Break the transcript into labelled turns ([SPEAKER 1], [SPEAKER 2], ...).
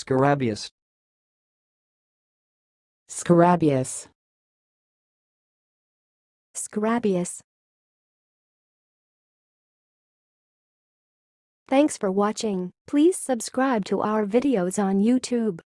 [SPEAKER 1] Scarabaeus.
[SPEAKER 2] Scarabaeus.
[SPEAKER 3] Scarabaeus. Thanks for watching. Please subscribe to our videos on YouTube.